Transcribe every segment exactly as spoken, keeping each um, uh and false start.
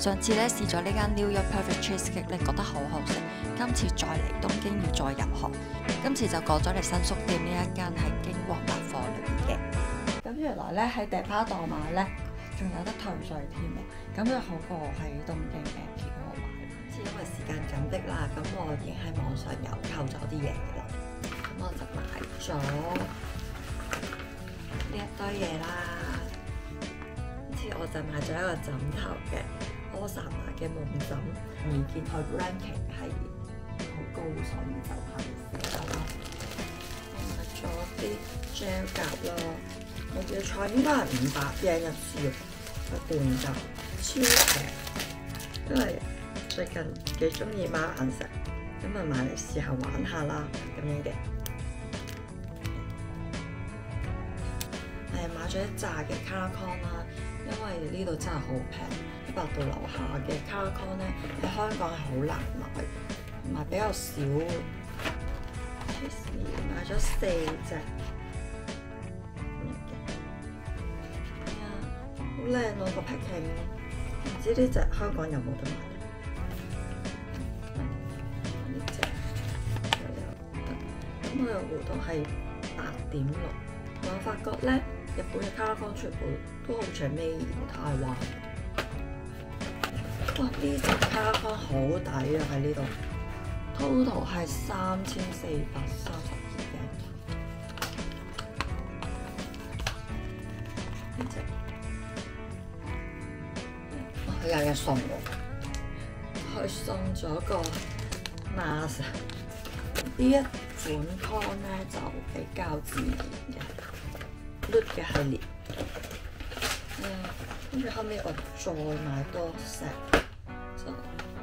上次咧試咗呢間 New York Perfect Cheesecake 咧，覺得好好食。今次再嚟東京要再入學，今次就過咗嚟新宿店呢一間喺京王百貨裏邊嘅。咁原來咧喺地巴檔買咧，仲有得退稅添喎，咁就好過喺東京嘅其他度買。今次因為時間緊迫啦，咁我已經喺網上有購咗啲嘢啦，咁我就買咗呢一堆嘢啦。今次我就買咗一個枕頭嘅柯薩瑪嘅夢枕，而見佢 ranking 係好高，所以就係寫啦。我買咗啲 gel 夾咯，我嘅菜應該係五百 yen 一支，個半價超平。因為最近幾中意貓眼石，咁啊買嚟試下玩下啦，咁樣嘅。誒買咗一紮嘅 Colorcon 啦，因為呢度真係好平，一百度樓下嘅 Colorcon 咧喺香港係好難買，同埋比較少。買咗四隻咁樣嘅，係啊，好靚喎個 packing，唔知呢隻香港有冇得買？呢隻咁佢嘅弧度係八點六，我發覺咧日本嘅 Colorcon 全部都好似係 made in 台灣。哇！呢隻 Colorcon 好抵啊，喺呢度 ，total 係三千四百三十二yen。呢隻佢有嘢送喎，佢送咗個 mask。呢一款 con 咧就比較自然嘅 look 嘅系列。嗯，跟住後尾我再買多隻，就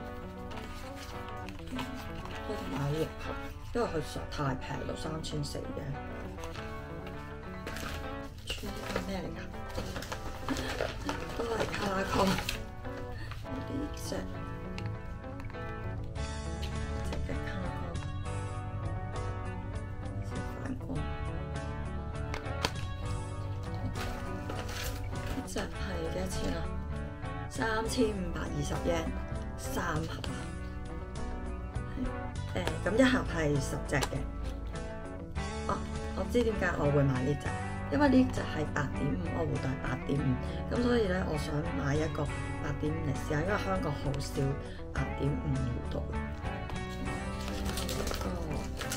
開頭買六盒，因為佢實在太平到三千四嘅。呢個咩嚟㗎？都係 Colorcon。呢隻隻嘅 Colorcon，先反光。呢隻係幾多錢啊？三千五百二十yen，三盒啊！誒，咁、呃、一盒係十隻嘅。哦，我知點解我會買呢隻，因為呢隻係八點五，我弧度係八點五，咁所以咧，我想買一個八點五嚟試下，因為香港好少八點五弧度。最後一個，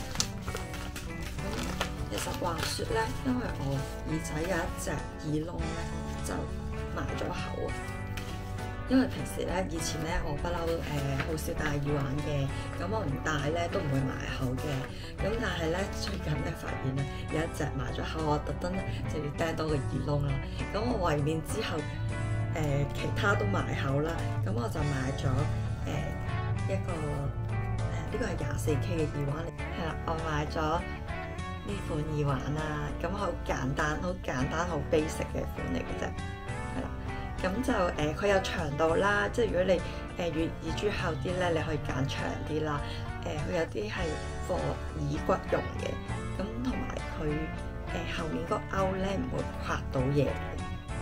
其實話説咧，因為我耳仔有一隻耳窿咧，就埋咗口啊。因為平時咧，以前咧我不嬲誒好少戴耳環嘅，咁我唔戴咧都唔會埋口嘅。咁但係咧最近咧發現咧有一隻埋咗口，我特登咧就要釘多個耳窿啦。咁我為免之後誒、呃、其他都埋口啦，咁我就買咗誒、呃、一個誒呢、呃這個係廿四 K 嘅耳環嚟。係啦，我買咗呢款耳環啦，咁好簡單、好簡單、好 basic 嘅款嚟嘅啫。係啦。咁就誒，佢、呃、有長度啦，即係如果你誒越耳珠厚啲咧，你可以揀長啲啦。誒、呃，佢有啲係 for 耳骨用嘅，咁同埋佢誒後面嗰個勾咧唔會刮到嘢嘅。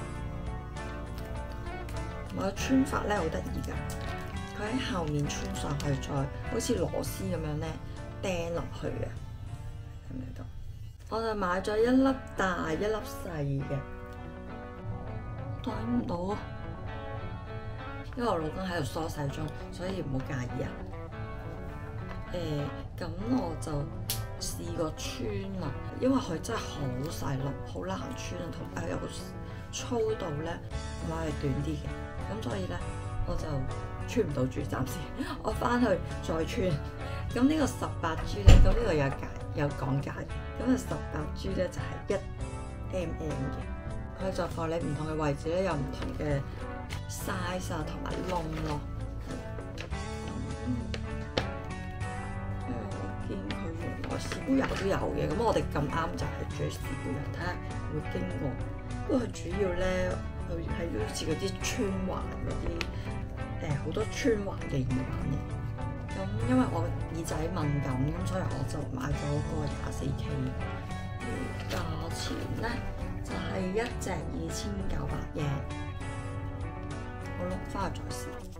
同埋個穿法咧好得意㗎，佢喺後面穿上去，再好似螺絲咁樣咧釘落去嘅，睇唔睇到？我就買咗一粒大一粒細嘅。睇唔到啊！因為我老公喺度梳洗中，所以唔好介意啊。誒、欸，咁我就試過穿啦，因為佢真係好細粒，好難穿啊，同埋有個粗度咧，同埋係短啲嘅，咁所以咧我就穿唔到住，暫時我翻去再穿。咁呢個十八 G 咧，咁呢度有解有講解，咁啊十八 G 咧就係一 mm 嘅。佢就放你唔同嘅位置咧，有唔同嘅 size 啊，同埋窿咯。因為我見佢原來澀谷遊都有嘅，咁我哋咁啱就係住澀谷遊，睇下會經過。不過佢主要咧，佢係好似嗰啲穿環嗰啲誒好多穿環嘅耳環嚟。咁因為我耳仔敏感，咁所以我就買咗個廿四 K。價錢咧？就係一隻二千九百yen，我碌翻去再試。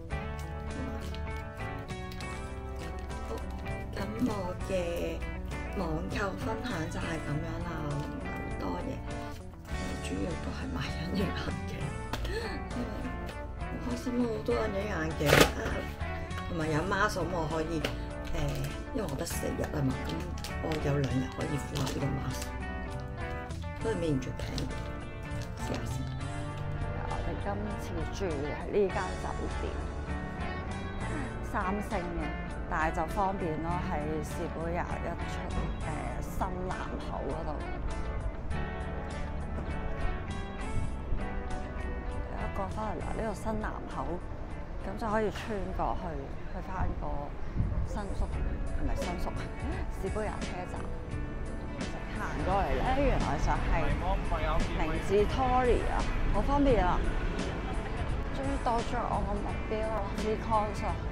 我嘅網購分享就係咁樣啦，唔係好多嘢，主要都係買隱形眼鏡，因為好開心咯，好多隱形眼鏡啊，同埋有 mask 我可以誒、呃，因為我得四日啊嘛，咁我有兩日可以敷下呢個 mask，都係美完最平，試下先。 我哋今次住喺呢間酒店，三星嘅，但係就方便咯，喺士貝廿一出誒、呃、新南口嗰度。一過翻嚟嗱，呢度新南口，咁就可以穿過去，去翻個新宿，唔係新宿，士貝廿車站。行過嚟咧，原來就係明治 Torii 啊，好方便啊！終於到咗我個目標啦 ，Because 啊！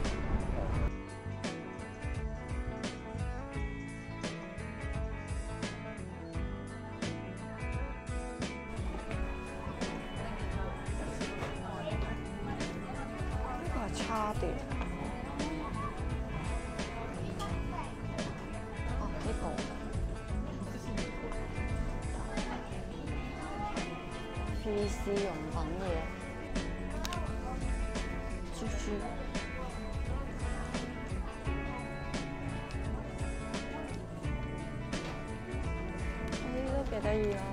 呢個係叉電。哦，呢個。P C 用品嘢，豬豬，呢啲都幾得意啊！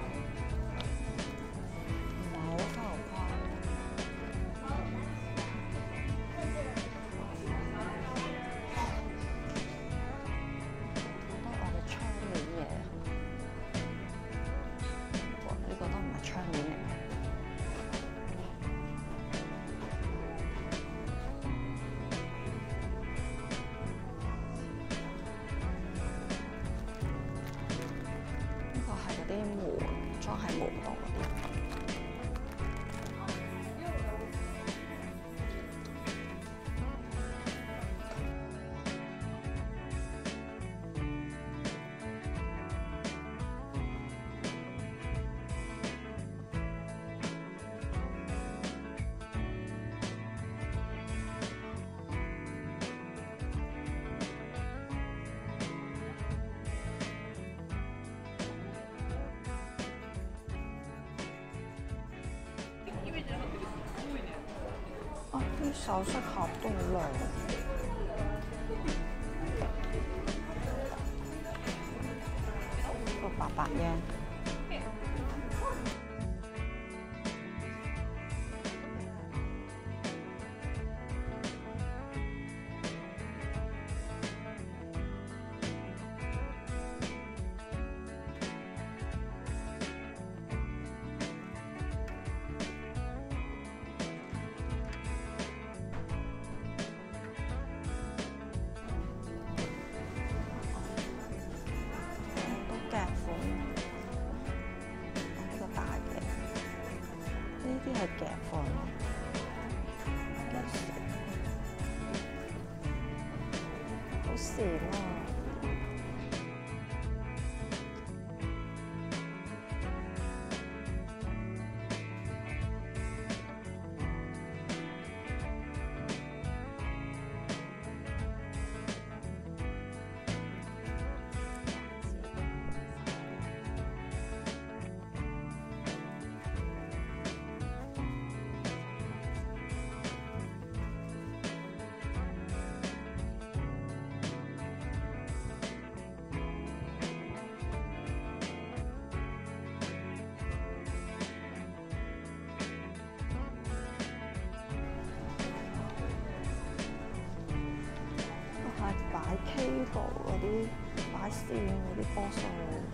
唔係好浮誇。覺得我嘅窗簾嘢，哇！呢個都唔係窗簾嚟。啲門裝喺門度嗰啲。啊！啲首飾盒都好靚，個八百yen。夾款，呢個大嘅，呢啲係夾款，好閃啊！擺 cable 嗰啲，擺線嗰啲波數。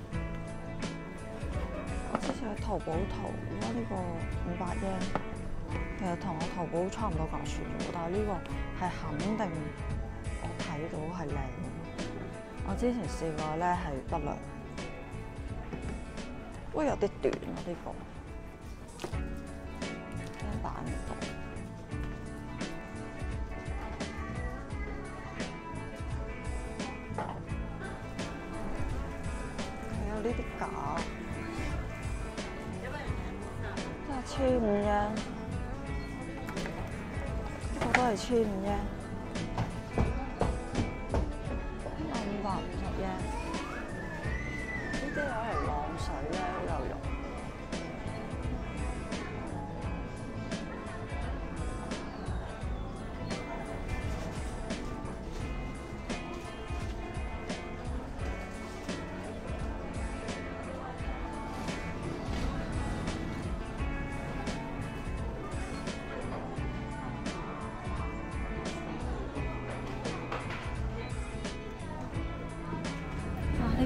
我之前喺淘寶淘，而家呢個五百yen，其實同我淘寶差唔多價錢咗，但係呢個係肯定我睇到係靚。我之前試過咧係不良，喂有啲短啊呢個，釘板唔到。呢啲架真係千五yen，呢個都係千五yen。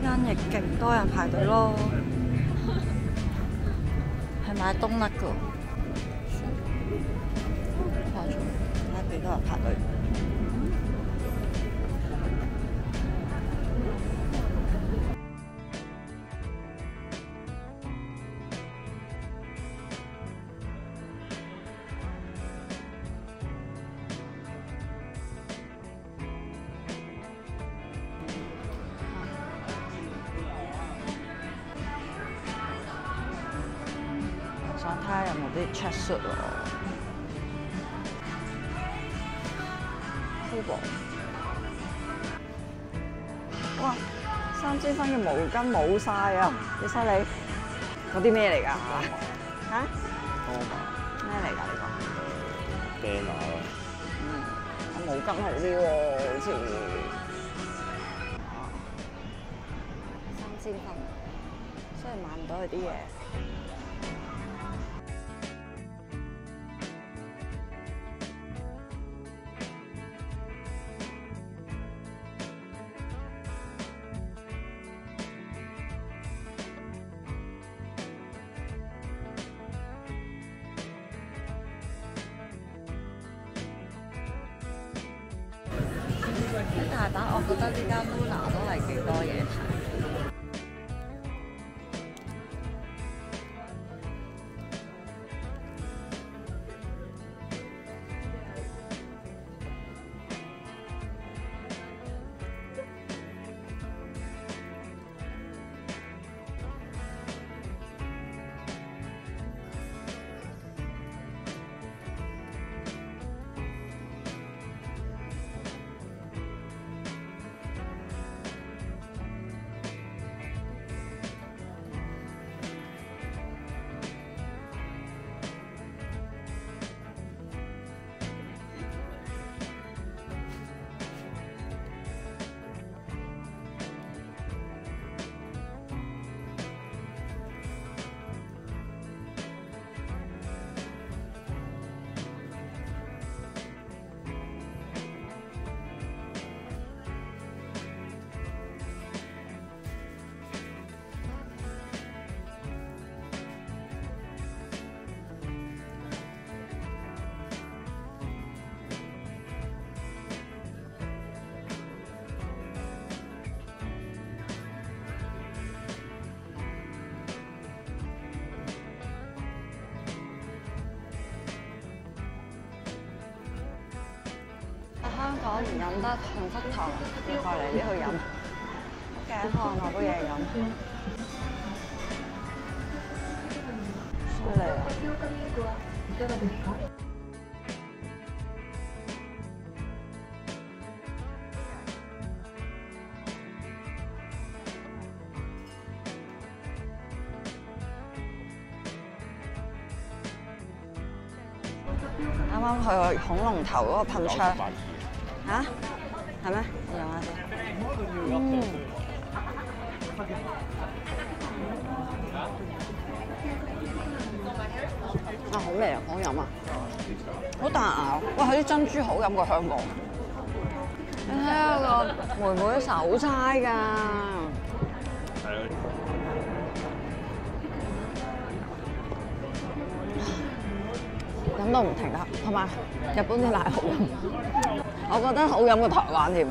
間亦勁多人排隊咯，係買冬甩㗎，誇張，睇下幾多人排隊。想睇下有冇啲 check suit 喎 ，Hugo， 哇！三先生嘅毛巾冇晒啊，幾犀利！嗰啲咩嚟㗎？嚇？ 多嘛？ 咩嚟㗎呢個？ 啤拿咯。 嗯，毛巾好啲喎，好似三千分，雖然買唔到佢啲嘢。大阪，我覺得呢間 Luna 都係幾多嘢睇。香港唔飲得幸福堂，要過嚟呢度飲。頸渴攞杯嘢飲，犀利啊！啱啱去恐龍頭嗰個噴槍。嚇？係咩？我飲下先。嗯。啊，好味啊！好飲啊！好彈牙。哇！佢啲珍珠好飲過香港。你睇下個妹妹手猜㗎。係啊。飲到唔停啦，同埋日本啲奶好飲，我覺得好飲過台灣添。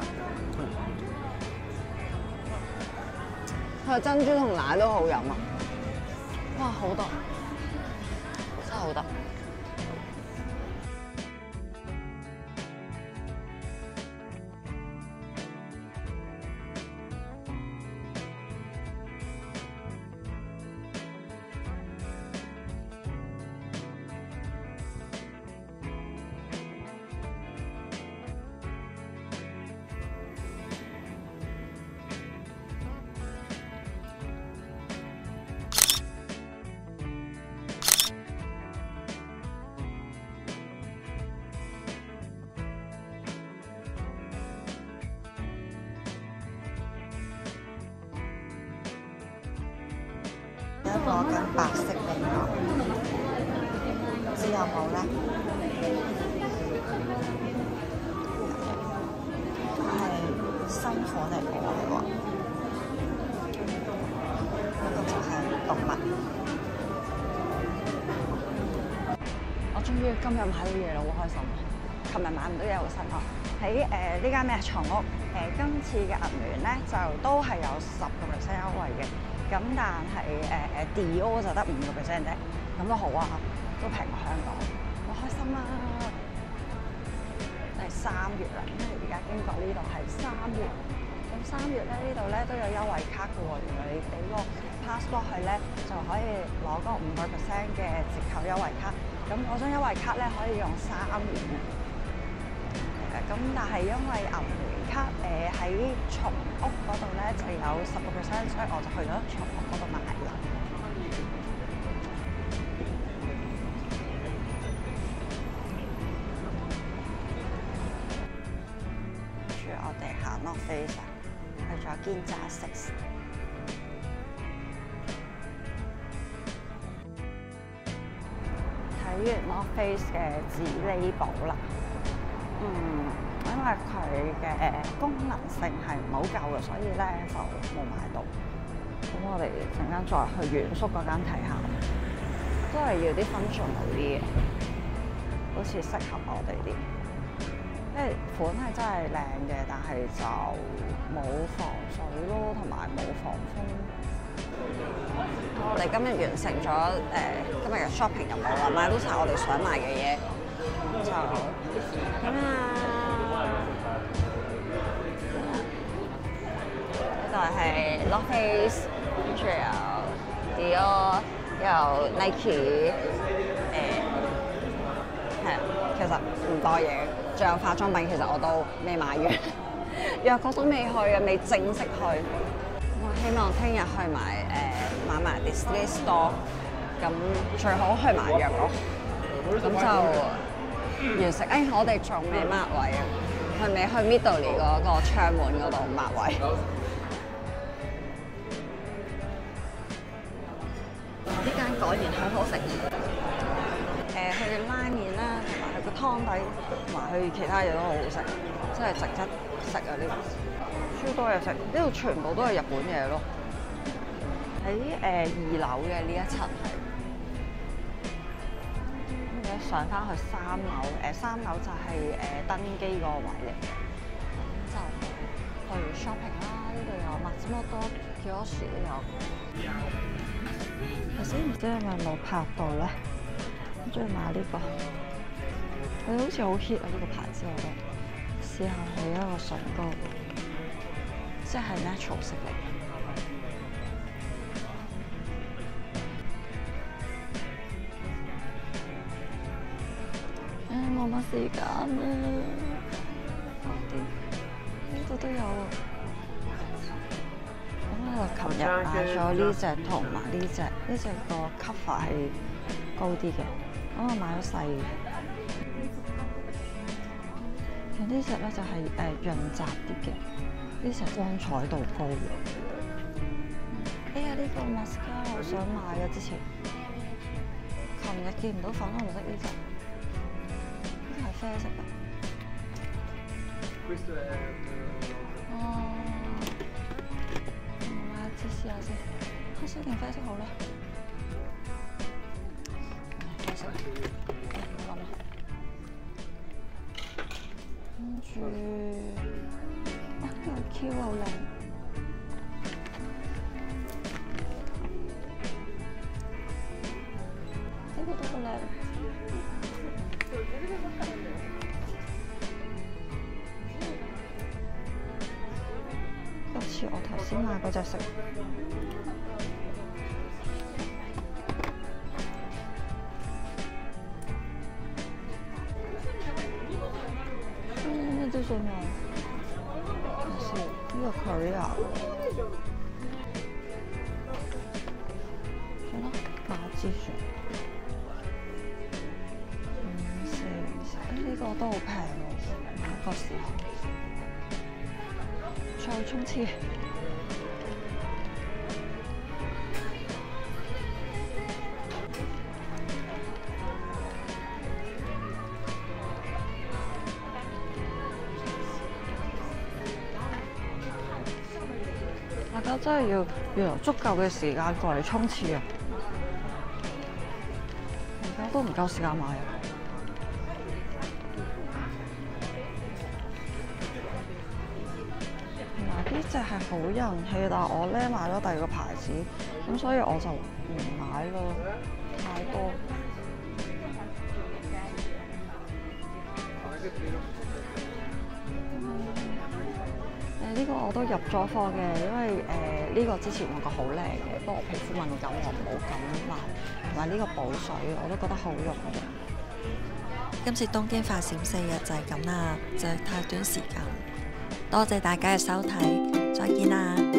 佢珍珠同奶都好飲啊！哇，好得，真係好得。攞緊白色味道，唔知有冇咧？係新款嚟嘅喎， 終於今日買到嘢啦，好開心！琴日買唔到嘢好失望。喺誒呢間咩床屋誒、呃，今次嘅銀聯咧就都係有十個 percent 優惠嘅，咁但係誒誒 Dior 就得五個 percent 啫，咁都好啊，都平過香港，好開心啊！係三月啦，因為而家經過呢度係三月，咁三月咧呢度咧都有優惠卡嘅喎，原來你俾個 passport 去咧就可以攞嗰五個 percent 嘅折扣優惠卡，咁嗰張優惠卡咧可以用三年嘅。咁但係因為銀聯卡誒喺松屋嗰度咧就有十個 percent， 所以我就去咗松屋嗰度買啦。跟住我哋行 North Face 去咗堅揸 Six。睇完 North Face 嘅紙呢寶啦。嗯，因為佢嘅功能性係唔好夠嘅，所以咧就冇買到。咁我哋陣間再去原宿嗰間睇下，都係要啲 functional 啲嘅，好似適合我哋啲。因為款係真係靚嘅，但係就冇防水咯，同埋冇防風。我哋今日完成咗誒、呃、今日嘅 shopping 任務啦，買到晒我哋想買嘅嘢。就咁啊！呢度係 North Face， 跟住有 Dior， 有 Nike， 誒係啊，其實唔多嘢。仲有化妝品，其實我都未買完，藥局都未去嘅，未正式去。我希望聽日去埋誒、呃、買埋 Disney Store， 咁最好去埋藥局，咁就。完成，哎！我哋仲未抹位啊，係咪去 Midori 嗰個窗門嗰度抹位？呢間果然好好食。誒、呃，佢嘅拉麵啦，同埋佢個湯底，同埋佢其他嘢都好好食，真係值得食啊！呢度超多嘢食，呢度全部都係日本嘢咯。喺誒、呃、二樓嘅呢一層係。上翻去三樓，誒、呃、三樓就係、是、誒、呃、登機嗰個位嚟嘅，咁就去 shopping 啦。呢度有麥芝摩多 kiosk 都有。頭先唔知係咪冇拍到咧？我中意買呢、這個，佢好似好 hit 啊！呢、這個牌子我覺得，試下係一個唇膏，即係 natural 色嚟。冇乜時間啊！呢度都有啊。咁我琴日買咗呢隻同埋呢隻，呢隻個 cover 係高啲嘅，咁我買咗細嘅。咁呢隻咧就係誒潤澤啲嘅，呢隻光彩度高嘅。哎呀，呢個 mascara 好想買啊！之前琴日見唔到粉紅色呢隻。啡色嘅。哦，我買一支試下先，黑色定啡色好咧？啡色，咁啦。跟住，啊呢個 Q 好靚。呢個都好靚。好似我頭先買嗰隻色，嗯，呢啲算咩？睇先，呢個 Korea， 算啦，買支算。五四四，呢個都好平喎，買個時候。再衝刺！大家真係要要有足夠嘅時間過嚟衝刺啊！而家都唔夠時間買啊！ 係好人氣，但係我咧買咗第二個牌子，咁所以我就唔買咯，太多。誒呢個我都入咗貨嘅，因為誒呢、這個之前用過好靚嘅，不過我皮膚敏感，我冇敢買。同埋呢個補水我都覺得好用嘅。 今次東京發閃四日就係咁啦，就係太短時間。多謝大家嘅收睇，再見啦！